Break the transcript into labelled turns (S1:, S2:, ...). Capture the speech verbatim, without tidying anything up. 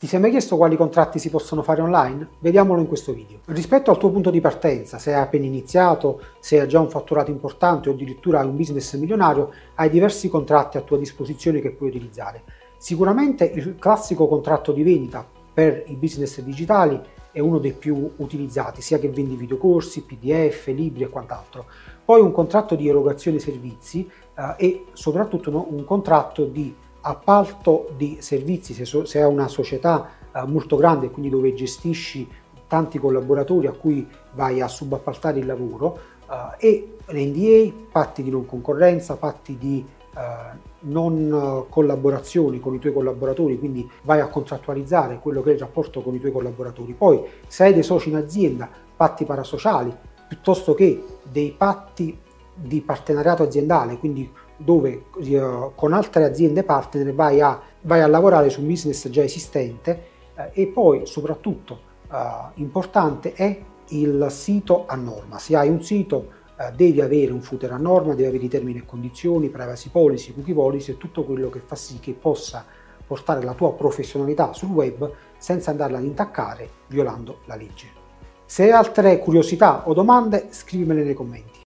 S1: Ti sei mai chiesto quali contratti si possono fare online? Vediamolo in questo video. Rispetto al tuo punto di partenza, se hai appena iniziato, se hai già un fatturato importante o addirittura hai un business milionario, hai diversi contratti a tua disposizione che puoi utilizzare. Sicuramente il classico contratto di vendita per i business digitali è uno dei più utilizzati, sia che vendi videocorsi, P D F, libri e quant'altro. Poi un contratto di erogazione servizi eh, e soprattutto no, un contratto di appalto di servizi, se, so, se hai una società eh, molto grande, quindi dove gestisci tanti collaboratori a cui vai a subappaltare il lavoro, eh, e N D A, patti di non concorrenza, patti di eh, non collaborazione con i tuoi collaboratori, quindi vai a contrattualizzare quello che è il rapporto con i tuoi collaboratori. Poi se hai dei soci in azienda, patti parasociali, piuttosto che dei patti di partenariato aziendale, quindi dove eh, con altre aziende partner vai a, vai a lavorare su un business già esistente, eh, e poi soprattutto eh, importante è il sito a norma. Se hai un sito eh, devi avere un footer a norma, devi avere i termini e condizioni, privacy policy, cookie policy e tutto quello che fa sì che possa portare la tua professionalità sul web senza andarla ad intaccare violando la legge. Se hai altre curiosità o domande, scrivimele nei commenti.